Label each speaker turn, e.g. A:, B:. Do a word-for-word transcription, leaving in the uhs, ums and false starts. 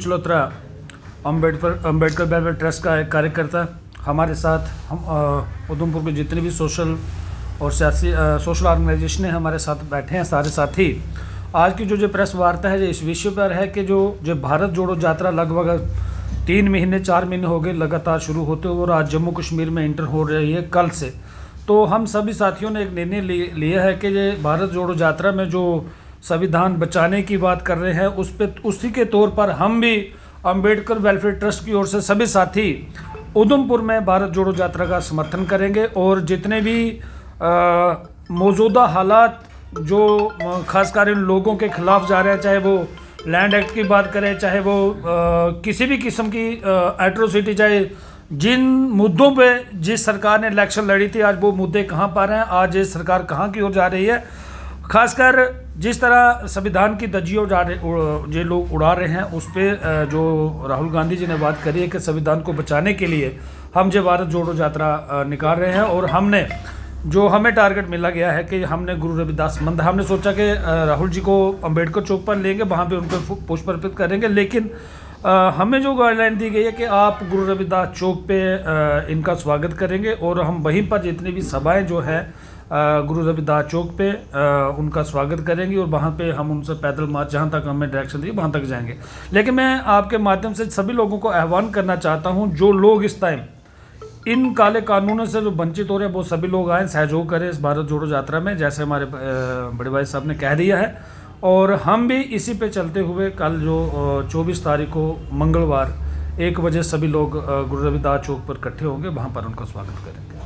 A: Chalotra Ambedkar Ambedkar welfare trust का एक कार्यकर्ता हमारे साथ, हम उधमपुर के जितने भी सोशल और सियासी सोशल ऑर्गेनाइजेशन हैं हमारे साथ बैठे हैं सारे साथी। आज की जो जो प्रेस वार्ता है जो इस विषय पर है कि जो जो भारत जोड़ो यात्रा लगभग तीन महीने चार महीने हो गए लगातार शुरू होते हुए और आज जम्मू कश्मीर में इंटर हो रही है कल से। तो हम सभी साथियों ने एक निर्णय लिया है कि ये भारत जोड़ो यात्रा में जो संविधान बचाने की बात कर रहे हैं उस पे उसी के तौर पर हम भी अम्बेडकर वेलफेयर ट्रस्ट की ओर से सभी साथी उधमपुर में भारत जोड़ो यात्रा का समर्थन करेंगे और जितने भी मौजूदा हालात जो खासकर इन लोगों के खिलाफ जा रहे हैं, चाहे वो लैंड एक्ट की बात करें, चाहे वो आ, किसी भी किस्म की एट्रोसिटी, चाहे जिन मुद्दों पे जिस सरकार ने इलेक्शन लड़ी थी आज वो मुद्दे कहाँ पर हैं, आज ये सरकार कहाँ की ओर जा रही है। खासकर जिस तरह संविधान की धज्जियां उड़ा रहे ये लोग उड़ा रहे हैं उस पर जो राहुल गांधी जी ने बात करी है कि संविधान को बचाने के लिए हम जो भारत जोड़ो यात्रा निकाल रहे हैं। और हमने जो हमें टारगेट मिला गया है कि हमने गुरु रविदास मंदिर, हमने सोचा कि राहुल जी को अम्बेडकर चौक पर लेंगे, वहाँ पे उनको पुष्प अर्पित करेंगे, लेकिन आ, हमें जो गाइडलाइन दी गई है कि आप गुरु रविदास चौक पे आ, इनका स्वागत करेंगे और हम वहीं पर जितनी भी सभाएं जो है गुरु रविदास चौक पे आ, उनका स्वागत करेंगे और वहाँ पे हम उनसे पैदल मार्च जहाँ तक हमें डायरेक्शन दी वहाँ तक जाएंगे। लेकिन मैं आपके माध्यम से सभी लोगों को आह्वान करना चाहता हूँ, जो लोग इस टाइम इन काले कानूनों से जो वंचित हो रहे हैं वो सभी लोग आएँ, सहयोग करें इस भारत जोड़ो यात्रा में, जैसे हमारे बड़े भाई साहब ने कह दिया है। और हम भी इसी पे चलते हुए कल जो चौबीस तारीख को मंगलवार एक बजे सभी लोग गुरु रविदास चौक पर इकट्ठे होंगे, वहाँ पर उनका स्वागत करेंगे।